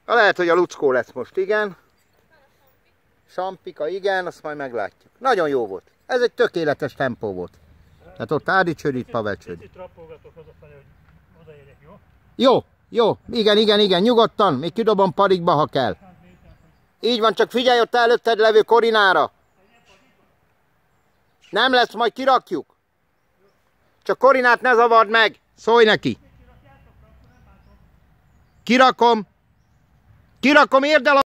Lehet, hogy a luckó lesz most, igen. Sampika, igen, azt majd meglátjuk. Nagyon jó volt. Ez egy tökéletes tempó volt. Tehát ott Ádi csőd, itt Pavel csőd. Picit rappolgatok hazafelé, hogy odaérjek, jó? Jó, jó, igen, nyugodtan. Még kidobom parikba, ha kell. Így van, csak figyelj ott előtted levő Korinára. Nem lesz, majd kirakjuk. Csak Korinát ne zavard meg. Szólj neki. Kirakom, érd el a